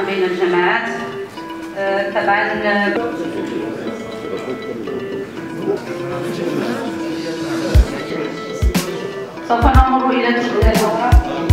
بين الجماعات. طبعا سوف نمر إلى الأوراق.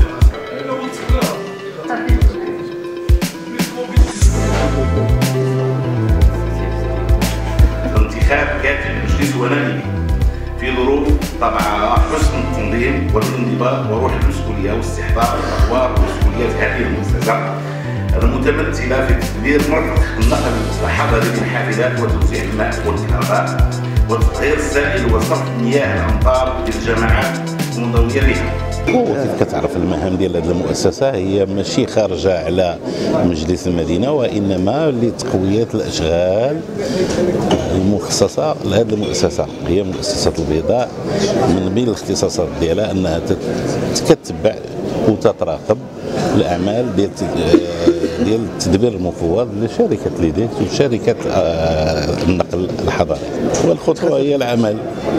الانتخاب كافي المجلس ونمي في ظروف طبعا حسن التنظيم والانضباط وروح المسؤوليه واستحضار الادوار ومسؤوليات هذه المؤسسه المتمثله في تدبير مرفق النقل الحضري للحافلات وتوزيع الماء والكهرباء وتطهير السائل وصرف مياه الامطار للجماعات المنضويه بها. وكيف كتعرف المهام ديال هذه المؤسسه هي ماشي خارجه على مجلس المدينه وانما لتقويه الاشغال المخصصه لهذه المؤسسه. هي مؤسسه البيضاء من بين الاختصاصات ديالها انها تتبع وتتراقب الاعمال ديال التدبير المفوض لشركه ليديكس وشركه النقل الحضري، والخطوه هي العمل.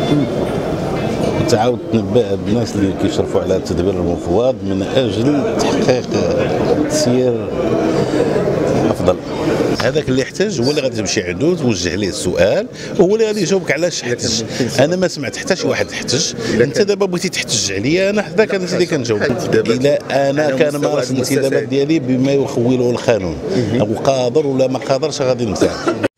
تعاود تنبه الناس اللي كيشرفوا على التدبير المفوض من اجل تحقيق تسيير افضل. هذاك اللي يحتاج هو اللي غادي تمشي عنده توجه ليه السؤال وهو اللي غادي يجاوبك علاش احتج. انا ما سمعت حتى شي واحد احتج. انت دابا بغيتي تحتج عليا انا حداك انا اللي كنجاوب. الا انا كنمارس الانتدابات ديالي بما يخوله القانون او قادر ولا ما قادرش غادي نمتثل.